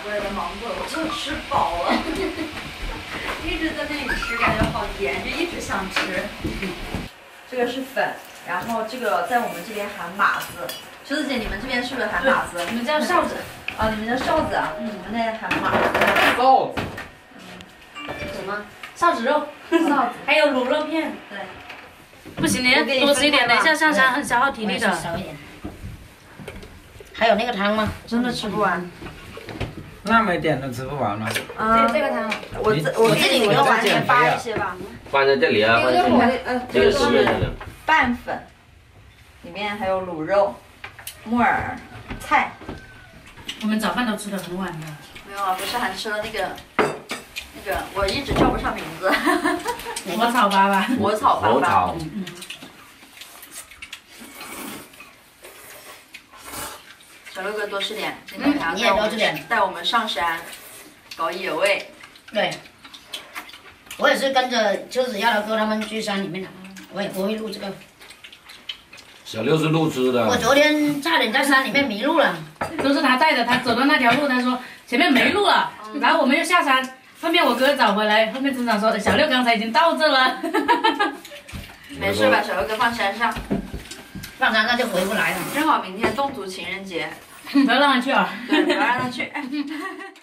过来的芒果，我就吃饱了，一直在那里吃，感觉好甜，就一直想吃。这个是粉，然后这个在我们这边喊码子。秋子姐，你们这边是不是喊码子？ 你们叫哨子。 啊，你们叫哨子啊？你们那喊码子。 臊子。 什么？臊子肉。 臊子。 还有卤肉片。 对。 不行，你要多吃一点，等一下上山很消耗体力的。 少一点。还有那个汤吗？ 真的吃不完。 那么一点都吃不完了。 这个汤， 我这里要往里面扒一些吧。 放在这里啊，放在这里。这个是拌粉，里面还有卤肉、木耳、菜。 我们早饭都吃得很晚的。 没有啊，不是还吃了那个，我一直叫不上名字。 火炒粑粑。 火炒粑粑。小六哥多吃点，现在还要带我们上山，搞野味。 对，我也是跟着秋子、亚楼哥他们去山里面的，我也不会录这个。 小六是路痴的。 我昨天差点在山里面迷路了。 都是他带的，他走的那条路，他说前面没路了，然后我们又下山，后面我哥找回来，后面村长说小六刚才已经到这了。 没事，把小六哥放山上。 放山上就回不来了。 正好明天侗族情人节。 不要让他去啊！ 对，不要让他去。